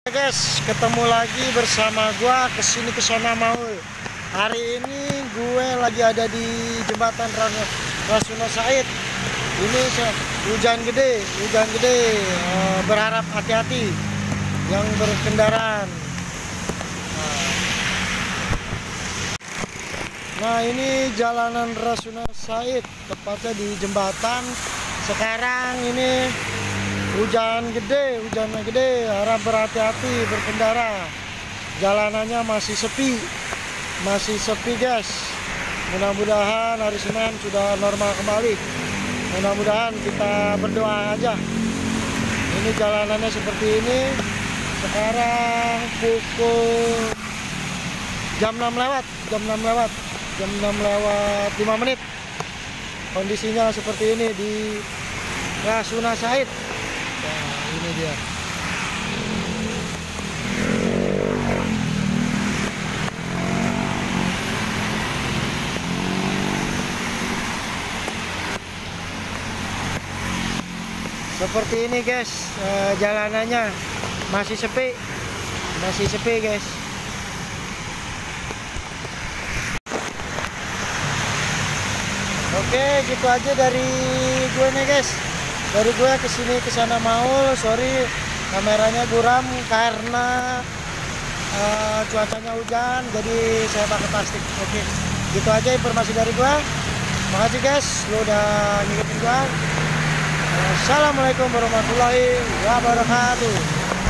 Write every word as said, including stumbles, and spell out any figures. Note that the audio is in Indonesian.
Guys, ketemu lagi bersama gua kesini kesana mau. Hari ini gue lagi ada di jembatan Rasuna Said. Ini hujan gede, hujan gede. Eh, berharap hati-hati yang berkendaraan. Nah. nah, ini jalanan Rasuna Said, tepatnya di jembatan. Sekarang ini hujan gede, hujannya gede, harap berhati-hati berkendara. Jalanannya masih sepi, masih sepi guys. Mudah-mudahan hari Senin sudah normal kembali. Mudah-mudahan kita berdoa aja. Ini jalanannya seperti ini. Sekarang pukul jam enam lewat, jam enam lewat, jam enam lewat lima menit. Kondisinya seperti ini di Rasuna Said. Nah, ini dia. Seperti ini guys, eh, jalanannya masih sepi, masih sepi guys. Oke, gitu aja dari gue nih guys. Dari gue kesini kesana mau, sorry kameranya buram karena uh, cuacanya hujan, jadi saya pakai plastik. Oke, gitu aja informasi dari gue. Makasih guys, lo udah ngikutin gue. Assalamualaikum warahmatullahi wabarakatuh.